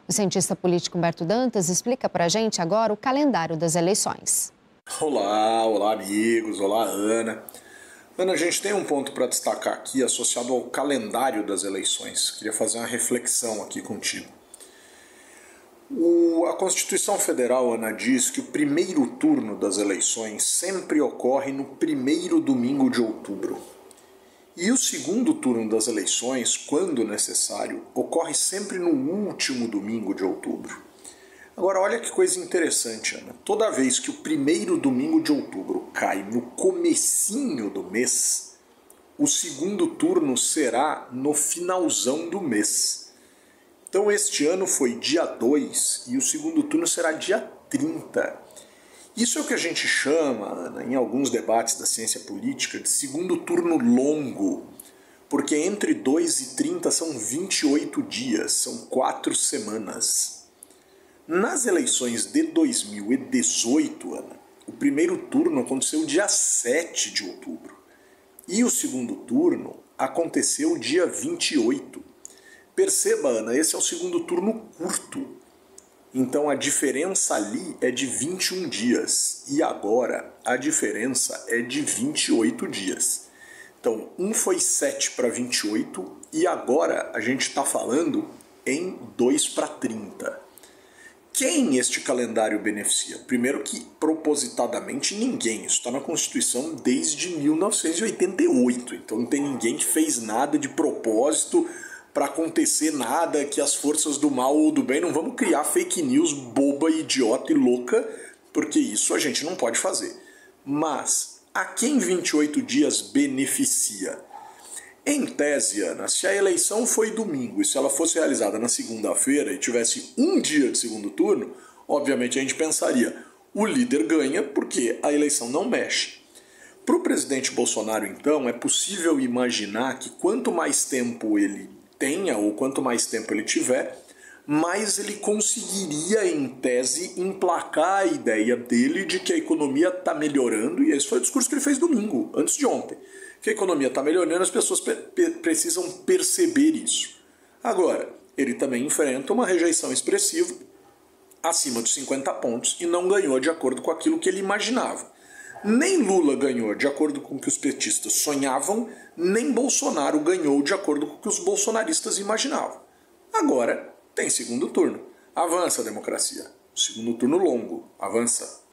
O cientista político Humberto Dantas explica para a gente agora o calendário das eleições. Olá amigos, olá Ana. Ana, a gente tem um ponto para destacar aqui associado ao calendário das eleições. Queria fazer uma reflexão aqui contigo. A Constituição Federal, Ana, diz que o primeiro turno das eleições sempre ocorre no primeiro domingo de outubro. E o segundo turno das eleições, quando necessário, ocorre sempre no último domingo de outubro. Agora, olha que coisa interessante, Ana. Toda vez que o primeiro domingo de outubro cai no comecinho do mês, o segundo turno será no finalzão do mês. Então, este ano foi dia 2 e o segundo turno será dia 30. Isso é o que a gente chama, Ana, em alguns debates da ciência política, de segundo turno longo, porque entre 2 e 30 são 28 dias, são 4 semanas. Nas eleições de 2018, Ana, o primeiro turno aconteceu dia 7 de outubro e o segundo turno aconteceu dia 28. Perceba, Ana, esse é o segundo turno curto. Então a diferença ali é de 21 dias e agora a diferença é de 28 dias. Então um foi 7 para 28 e agora a gente está falando em 2 para 30. Quem este calendário beneficia? Primeiro que propositadamente ninguém. Isso está na Constituição desde 1988. Então não tem ninguém que fez nada de propósito para acontecer nada, que as forças do mal ou do bem, não vamos criar fake news boba, idiota e louca, porque isso a gente não pode fazer. Mas a quem 28 dias beneficia? Em tese, Ana, se a eleição foi domingo e se ela fosse realizada na segunda-feira e tivesse um dia de segundo turno, obviamente a gente pensaria, o líder ganha porque a eleição não mexe. Para o presidente Bolsonaro, então, é possível imaginar que quanto mais tempo ele tenha, ou quanto mais tempo ele tiver, mais ele conseguiria, em tese, emplacar a ideia dele de que a economia está melhorando, e esse foi o discurso que ele fez domingo, antes de ontem. Que a economia está melhorando, as pessoas precisam perceber isso. Agora, ele também enfrenta uma rejeição expressiva, acima de 50 pontos, e não ganhou de acordo com aquilo que ele imaginava. Nem Lula ganhou de acordo com o que os petistas sonhavam, nem Bolsonaro ganhou de acordo com o que os bolsonaristas imaginavam. Agora tem segundo turno. Avança a democracia. Segundo turno longo. Avança.